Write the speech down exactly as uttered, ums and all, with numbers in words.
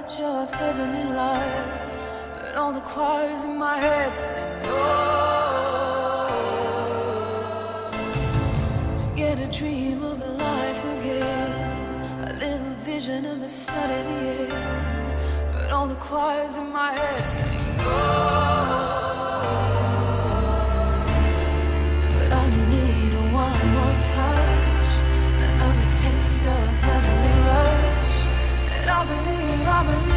touch of heavenly light, but all the choirs in my head sing no. To get a dream of life again, a little vision of the sun in the end, but all the choirs in my head sing no. But I need a one more touch, another taste of heavenly rush, and I believe, I believe